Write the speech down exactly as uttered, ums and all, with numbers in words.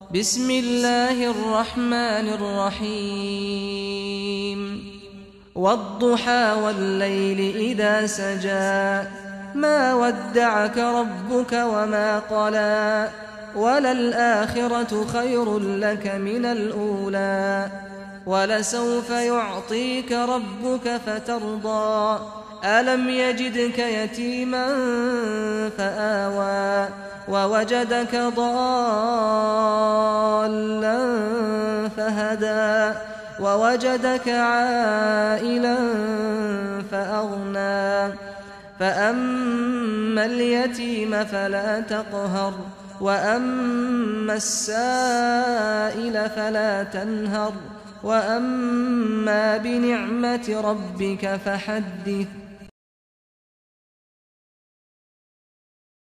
بسم الله الرحمن الرحيم والضحى والليل إذا سجى ما ودعك ربك وما قلى وللآخرة خير لك من الأولى ولسوف يعطيك ربك فترضى ألم يجدك يتيما فآوى ووجدك ضالا فهدى ووجدك عائلا فأغنى فأما اليتيم فلا تقهر وأما السائل فلا تنهر وأما بنعمة ربك فحدث